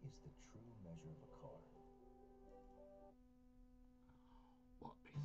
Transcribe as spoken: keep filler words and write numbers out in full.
is the true measure of a car? Well,